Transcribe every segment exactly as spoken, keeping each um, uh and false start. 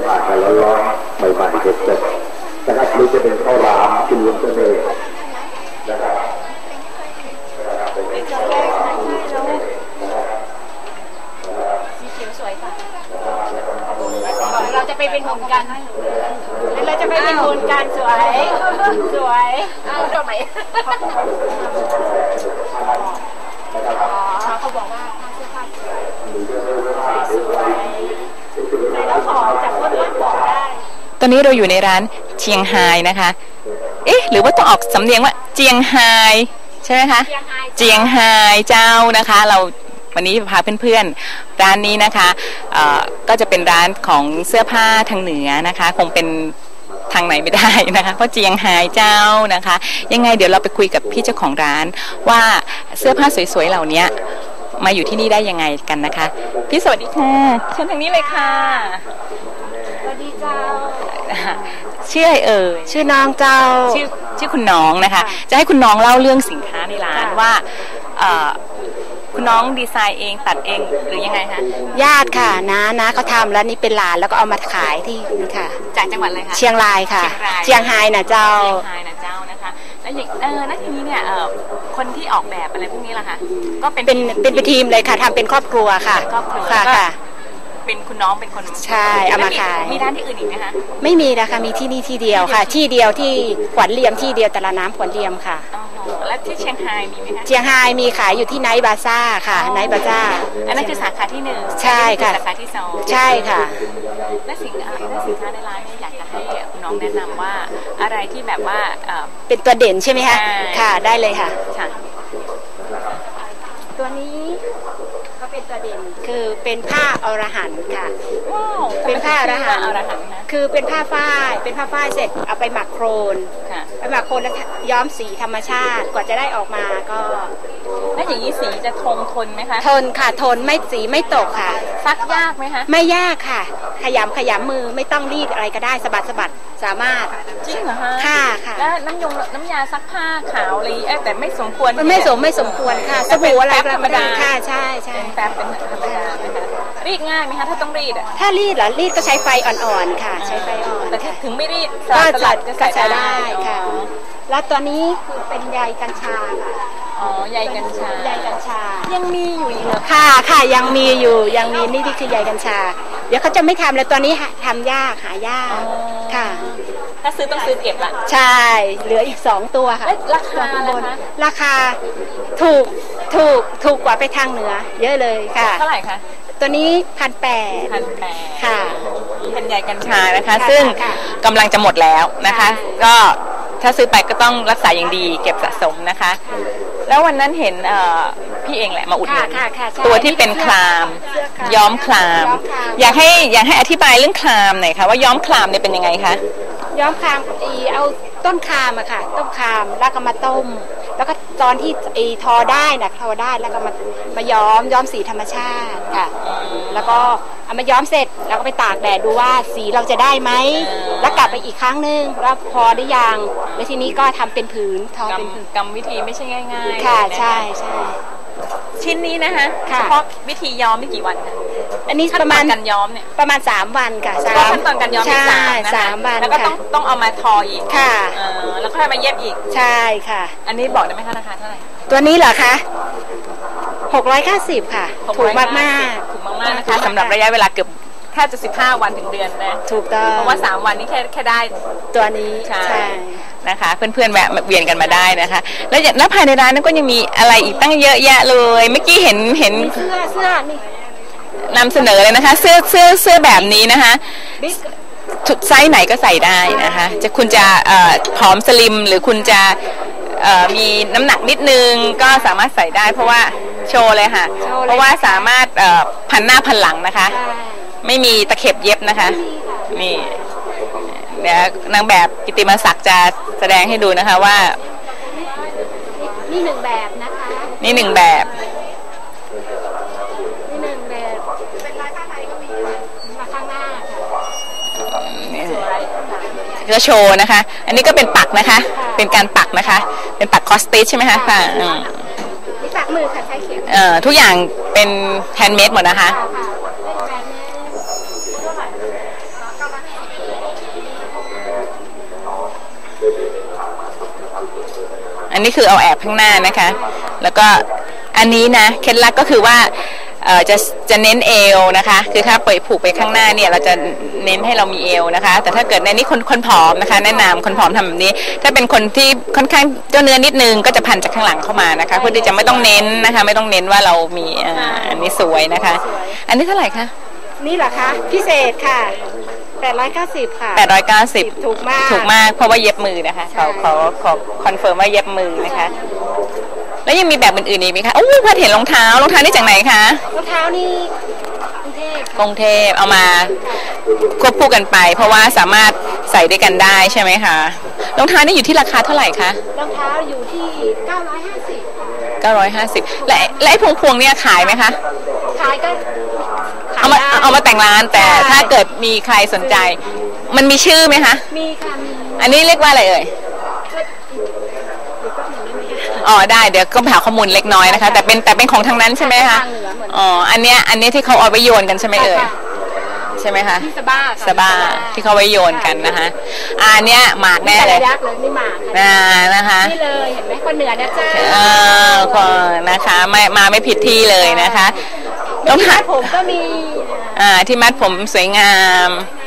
ผ่านไปแล้วร้อนใหม่ๆเสร็จๆนะครับหรือจะเป็นข้าวรามกินรวมกันเลยนะครับสีเขียวสวยค่ะเราจะไปเป็นหุ่นกันเราจะไปเป็นหุ่นกันสวยสวยอ้าวทำไมเขาบอกว่าผ้าเสื้อผ้าสวยแล้วขอจากคนอื่นบอกได้ตอนนี้เราอยู่ในร้านเชียงไฮนะคะเอ๊ะหรือว่าต้องออกสำเนียงว่าเจียงไฮใช่ไหมคะเจียงไฮเจ้านะคะเราวันนี้พาเพื่อนๆร้านนี้นะคะก็จะเป็นร้านของเสื้อผ้าทางเหนือนะคะคงเป็นทางไหนไม่ได้นะคะเพราะเจียงไฮเจ้านะคะยังไงเดี๋ยวเราไปคุยกับพี่เจ้าของร้านว่าเสื้อผ้าสวยๆเหล่านี้มาอยู่ที่นี่ได้ยังไงกันนะคะพี่สวัสดีค่ะเชิญทางนี้เลยค่ะสวัสดีเจ้าชื่ออะไรเอ่ยชื่อน้องเจ้าชื่อชื่อคุณน้องนะคะจะให้คุณน้องเล่าเรื่องสินค้าในร้านว่าคุณน้องดีไซน์เองตัดเองหรือยังไงคะญาติค่ะนะนะเขาทำแล้วนี่เป็นหลานแล้วก็เอามาขายที่นี่ค่ะจากจังหวัดอะไรคะเชียงรายค่ะเชียงไฮนะเจ้าเชียงไฮนะเจ้านะคะแล้วอย่างเออแล้วทีนี้เนี่ยคนที่ออกแบบอะไรพวกนี้ล่ะคะก็เป็นเป็นเป็นทีมเลยค่ะทำเป็นครอบครัวค่ะครอบครัวค่ะเป็นคุณน้องเป็นคนใช่เอามาขายมีร้านที่อื่นอีกไหมคะไม่มีนะคะมีที่นี่ที่เดียวค่ะที่เดียวที่ขวัญเลียมที่เดียวตลาดน้ำขวัญเลียมค่ะแล้วที่เชียงไฮมีไหมคะเชียงไฮมีขายอยู่ที่ไนท์บาซ่าค่ะไนท์บาซ่าอันนั้นคือสาขาที่หนึ่งใช่ค่ะสาขาที่สองใช่ค่ะและสิ่งอะไรและสินค้าในร้านเนี่ยอยากจะให้คุณน้องแนะนำว่าอะไรที่แบบว่าเป็นตัวเด่นใช่ไหมคะค่ะได้เลยค่ะตัวนี้ก็เป็นตัวเด่นคือเป็นผ้าอรหันต์ค่ะเป็นผ้าอรหันต์คือเป็นผ้าฝ้ายเป็นผ้าฝ้ายเสร็จเอาไปหมักโครนไปหมักโครนแล้วย้อมสีธรรมชาติกว่าจะได้ออกมาก็แล้วอย่างนี้สีจะทนทนไหมคะทนค่ะทนไม่สีไม่ตกค่ะซักยากไหมคะไม่ยากค่ะขยำขยำมือไม่ต้องรีดอะไรก็ได้สะบัดสะบัดสามารถจริงเหรอคะค่ะค่ะแล้วน้ำยงน้ำยาซักผ้าขาวอะไรแต่ไม่สมควรไม่สมไม่สมควรค่ะสบู่อะไรธรรมดาค่ะใช่ใช่แป๊บเป็นธรรมดารีดง่ายไหมคะถ้าต้องรีดอ่ะถ้ารีดเหรอรีดก็ใช้ไฟอ่อนๆค่ะใช้ไฟอ่อนแต่ถึงไม่รีดก็สลัดก็ใช้ได้ค่ะแล้วตัวนี้คือเป็นใยกัญชาค่ะอ๋อใยกัญชาใยกัญชายังมีอยู่อีกเหรอค่ะค่ะยังมีอยู่ยังมีนี่ที่คือใยกัญชาเดี๋ยวเขาจะไม่ทำแล้วตัวนี้ทำยากหายากค่ะถ้าซื้อต้องซื้อเก็บละใช่เหลืออีกสองตัวค่ะราคานะคะราคาถูกถูกถูกกว่าไปทางเหนือเยอะเลยค่ะเท่าไหร่คะตัวนี้พันแปดพันแปดค่ะเป็นใยกัญชานะคะซึ่งกำลังจะหมดแล้วนะคะก็ถ้าซื้อไปก็ต้องรักษาอย่างดีเก็บสะสมนะคะแล้ววันนั้นเห็นพี่เองแหละมาอุดหนุนตัวที่เป็นคลามย้อมคลามอยากให้อยากให้อธิบายเรื่องคลามหน่อยค่ะว่าย้อมคลามเนี่ยเป็นยังไงคะย้อมคลามอีเอาต้นคลามอะค่ะต้นคลามแล้วก็มาต้มแล้วก็ตอนที่อีทอได้นะทอได้แล้วก็มามาย้อมย้อมสีธรรมชาติค่ะแล้วก็เอามาย้อมเสร็จแล้วก็ไปตากแดดดูว่าสีเราจะได้ไหมแล้วกลับไปอีกครั้งนึงแล้วพอได้ยังแล้วทีนี้ก็ทำเป็นผืนทอเป็นผืนกรรมวิธีไม่ใช่ง่ายๆค่ะใช่ใช่ชิ้นนี้นะคะเฉพาะวิธีย้อมไม่กี่วันค่ะอันนี้ประมาณการย้อมเนี่ยประมาณสามวันค่ะสามขั้นตอนการย้อมสามสามวันแล้วก็ต้องต้องเอามาทออีกค่ะแล้วค่อยมาเย็บอีกใช่ค่ะอันนี้บอกได้ไหมคะราคาเท่าไหร่ตัวนี้เหรอคะหกร้อยเก้าสิบค่ะถูกมากมากถูกมากมากนะคะสำหรับระยะเวลาเกือบแทบจะสิบห้าวันถึงเดือนนะถูกต้องเพราะว่าสามวันนี้แค่แค่ได้ตัวนี้ใช่นะคะเพื่อนๆแวะเวียนกันมาได้นะคะแล้วแล้วภายในร้านนั้นก็ยังมีอะไรอีกตั้งเยอะแยะเลยเมื่อกี้เห็นเห็นเสื้อเสื้อนี่นำเสนอเลยนะคะเสื้อเสื้อเสื้อแบบนี้นะคะชุดไซส์ไหนก็ใส่ได้นะคะจะคุณจะผอมสลิมหรือคุณจะมีน้ำหนักนิดนึงก็สามารถใส่ได้เพราะว่าโชว์เลยค่ะเพราะว่าสามารถพันหน้าพันหลังนะคะไม่มีตะเข็บเย็บนะคะนี่เดี๋ยวนางแบบกิติมศักดิ์จะแสดงให้ดูนะคะว่านี่หนึ่งแบบนะคะนี่หนึ่งแบบนี่หนึ่งแบบเป็นลายผ้าไทยก็มีมาข้างหน้าค่ะจะโชว์นะคะอันนี้ก็เป็นปักนะคะเป็นการปักนะคะเป็นปักคอสติชใช่ไหมคะค่ะนี่ปักมือค่ะใช้เข็มเอ่อทุกอย่างเป็นแฮนด์เมดหมดนะคะอันนี้คือเอาแอบข้างหน้านะคะ แล้วก็อันนี้นะเคล็ดลับก็คือว่าเอ่อจะจะเน้นเอวนะคะคือถ้าเปิดผูกไปข้างหน้าเนี่ยเราจะเน้นให้เรามีเอวนะคะแต่ถ้าเกิดในนี้คนคนผอมนะคะแนะนำคนผอมทำแบบนี้ถ้าเป็นคนที่ค่อนข้างเจ้าเนื้อนิดนึงก็จะพันจากข้างหลังเข้ามานะคะเพื่อที่จะไม่ต้องเน้นนะคะไม่ต้องเน้นว่าเรามีอ่าอันนี้สวยนะคะอันนี้เท่าไหร่คะนี่เหรอคะพิเศษค่ะแปดร้อยเก้าสิบค่ะแปดร้อยเก้าสิบถูกมากถูกมากเพราะว่าเย็บมือนะคะเขาเขาเขาคอนเฟิร์มว่าเย็บมือนะคะแล้วยังมีแบบอื่นๆอีกไหมคะโอ้พอเห็นรองเท้ารองเท้านี่จากไหนคะรองเท้านี่กรุงเทพกรุงเทพเอามาควบคู่กันไปเพราะว่าสามารถใส่ด้วยกันได้ใช่ไหมคะรองเท้านี่อยู่ที่ราคาเท่าไหร่คะรองเท้าอยู่ที่เก้าร้อยห้าสิบเก้าร้อยห้าสิบและและไอ้พวงๆเนี่ยขายไหมคะขายก็เอามาเอามาแต่งร้านแต่ถ้าเกิดมีใครสนใจมันมีชื่อไหมคะมีค่ะมีอันนี้เรียกว่าอะไรเอ่ยอ๋อได้เดี๋ยวก็หาข้อมูลเล็กน้อยนะคะแต่เป็นแต่เป็นของทางนั้นใช่ไหมคะอ๋ออันเนี้ยอันนี้ที่เขาเอาไว้โยนกันใช่ไหมเอ่ยใช่ไหมคะสบ้าสบ้าที่เขาไว้โยนกันนะคะอันเนี้ยหมากแน่เลยยักษ์เลยนี่หมากนะคะนี่เลยเห็นไหมคนเหนือนะจ้าเออคนนะคะไม่มาไม่ผิดที่เลยนะคะต้องมัดผมก็มีอ่าที่มัดผมสวยงาม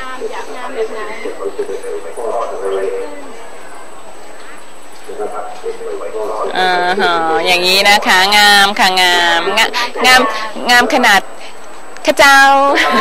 อ่าฮะอย่างนี้นะคะงามค่ะงามงามงามงามขนาดข้าเจ้า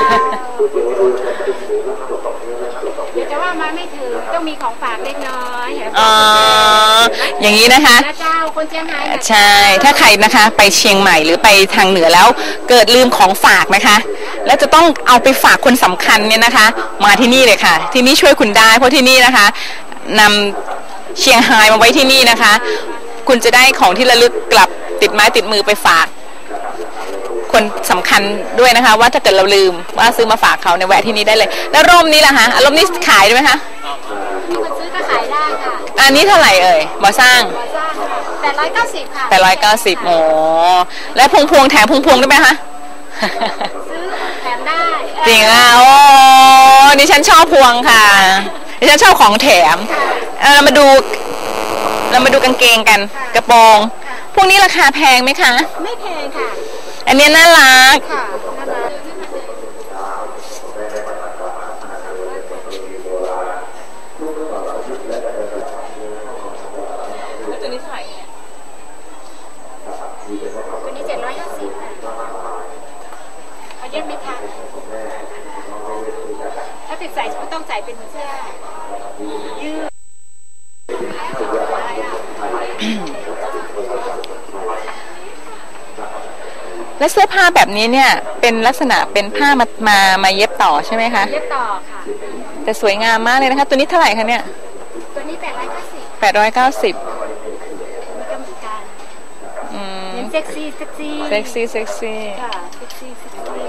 แต่ว่ามาไม่ถึงต้องมีของฝากเล็กน้อยอ๋ออย่างนี้นะคะเจ้าคนเชียงรายใช่ถ้าใครนะคะไปเชียงใหม่หรือไปทางเหนือแล้วเกิดลืมของฝากนะคะแล้วจะต้องเอาไปฝากคนสำคัญเนี่ยนะคะมาที่นี่เลยค่ะที่นี่ช่วยคุณได้เพราะที่นี่นะคะนำเชียงรายมาไว้ที่นี่นะคะคุณจะได้ของที่ระลึกกลับติดไม้ติดมือไปฝากคนสำคัญด้วยนะคะว่าถ้าเกิดเราลืมว่าซื้อมาฝากเขาในแวะที่นี่ได้เลยแล้วร่มนี้ล่ะคะร่มนี้ขายได้ไหมคะมีคนซื้อก็ขายได้ค่ะอันนี้เท่าไหร่เอ่ยบ่อสร้างแปดร้อยเก้าสิบค่ะแปดร้อยเก้าสิบโอ้แล้วพวงพวงแถมพวงพวงได้ไหมคะซื้อแถมได้จริงอ่ะโอ้ดิฉันชอบพวงค่ะดิฉันชอบของแถมเรามาดูเรามาดูกางเกงกันกระโปรงพวกนี้ราคาแพงไหมคะไม่แพงค่ะอันนี้น่ารักค่ะน่ารักแล้วตัวนี้เท่าไหร่ตัวนี้เจ็ดร้อยห้าสิบเขาเย็บไหมคะถ้าติดใส่ก็ต้องใส่เป็นเสื้อยืดและเสื้อผ้าแบบนี้เนี่ยเป็นลักษณะเป็นผ้ามามามาเย็บต่อใช่ไหมคะเย็บต่อค่ะแต่สวยงามมากเลยนะคะตัวนี้เท่าไหร่คะเนี่ยตัวนี้แปดร้อยเก้าสิบแปดร้อยเก้าสิบกรรมการอืมเซ็กซี่เซ็กซี่เซ็กซี่เซ็กซี่ค่ะเซ็กซี่เซ็กซี่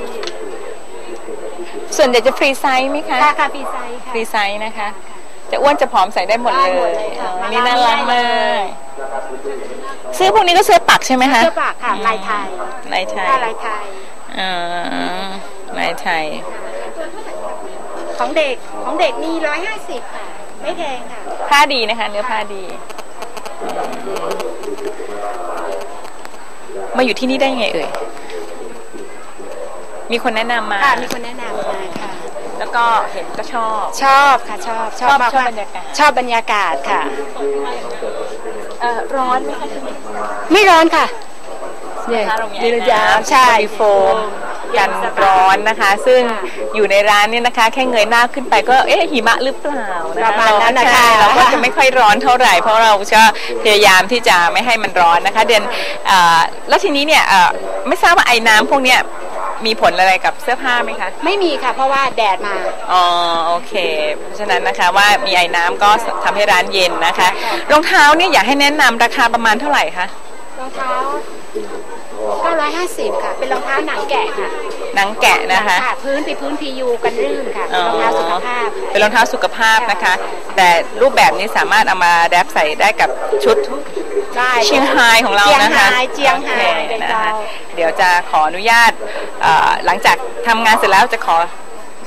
ส่วนใหญ่จะฟรีไซส์ไหมคะค่ะฟรีไซส์ค่ะฟรีไซส์นะคะจะอ้วนจะผอมใส่ได้หมดเลยนี่น่ารักมากเสื้อพวกนี้ก็เสื้อปักใช่ไหมคะเสื้อปักค่ะลายไทยลายไทยลายไทยอ่าลายไทยของเด็กของเด็กมีร้อยห้าสิบค่ะไม่แพงค่ะผ้าดีนะคะเนื้อผ้าดีมาอยู่ที่นี่ได้ยังไงเอ่ยมีคนแนะนำมาค่ะมีคนแนะนำมาค่ะแล้วก็เห็นก็ชอบชอบค่ะชอบชอบชอบบรรยากาศชอบบรรยากาศค่ะเอ่อร้อนไหมคะที่นี่ไม่ร้อนค่ะเนี่ยมีระยะใช่โฟมกันร้อนนะคะซึ่งอยู่ในร้านนี่นะคะแค่เงยหน้าขึ้นไปก็เอ๊ะหิมะหรือเปล่าประมาณนั้นนะคะเราก็จะไม่ค่อยร้อนเท่าไหร่เพราะเราจะพยายามที่จะไม่ให้มันร้อนนะคะเดือนแล้วทีนี้เนี่ยไม่ทราบว่าไอ้น้ำพวกเนี้ยมีผลอะไรกับเสื้อผ้าไหมคะไม่มีค่ะเพราะว่าแดดมาอ๋อโอเคเพราะฉะนั้นนะคะว่ามีไอ้น้ำก็ทำให้ร้านเย็นนะคะรองเท้าเนี่ยอยากให้แนะนำราคาประมาณเท่าไหร่คะรองเท้าเก้าร้อยห้าสิบค่ะเป็นรองเท้าหนังแกะค่ะหนังแกะนะคะพื้นเป็นพื้นพียูกันรื่นค่ะรองเท้าสุขภาพเป็นรองเท้าสุขภาพนะคะแต่รูปแบบนี้สามารถเอามาแดปใส่ได้กับชุดเชียงไฮ้ของเรานะคะเชียงไฮ้นะคะเดี๋ยวจะขออนุญาตหลังจากทำงานเสร็จแล้วจะขอ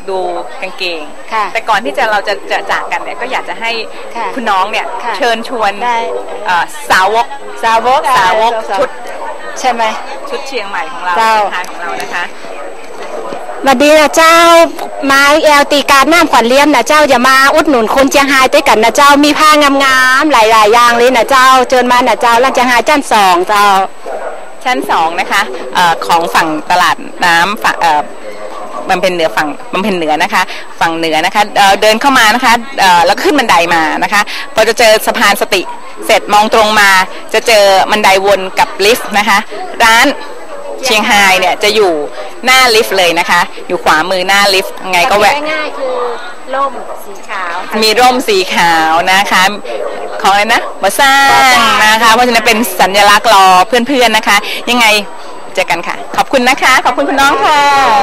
ดูกางเกงค่ะแต่ก่อนที่จะเราจะจะจากกันเนี่ยก็อยากจะให้ค่ะคุณน้องเนี่ยค่ะเชิญชวนได้เอ่อสาวกสาวกสาวกอ่ชุดใช่ไหมชุดเชียงใหม่ของเราเจ้าทานของเรานะคะสวัสดีนะเจ้ามาแอลตีการน้ำขวัญเลี้ยมนะเจ้าอย่ามาอุดหนุนคนเชียงรายด้วยกันนะเจ้ามีผ้างามๆหลายๆอย่างเลยนะเจ้าเชิญมานะเจ้าร้านเชียงรายจ้านสองเจ้าชั้นสองนะคะเอ่อของฝั่งตลาดน้ำฝั่งเอ่อบำเพ็ญเหนือฝั่งบำเพ็ญเหนือนะคะ ฝั่งเหนือนะคะเอ่อเดินเข้ามานะคะเอ่อแล้วขึ้นบันไดมานะคะพอจะเจอสะพานสติเสร็จมองตรงมาจะเจอบันไดวนกับลิฟต์นะคะร้านเชียงไฮเนี่ยจะอยู่หน้าลิฟต์เลยนะคะอยู่ขวามือหน้าลิฟต์ไงก็แวะง่ายๆคือล่มสีขาวมีร่มสีขาวนะคะของอะไรนะบะซ่างนะคะเพราะฉะนั้นเป็นสัญลักษณ์รอเพื่อนๆนะคะยังไงเจอกันค่ะขอบคุณนะคะขอบคุณคุณน้องค่ะ